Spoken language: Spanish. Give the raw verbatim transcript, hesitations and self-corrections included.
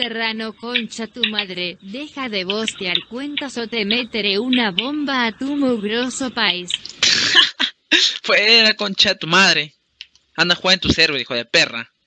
Serrano, concha tu madre, deja de bostear cuentas o te meteré una bomba a tu mugroso país. Fuera, concha de tu madre. Anda a jugar en tu server, hijo de perra.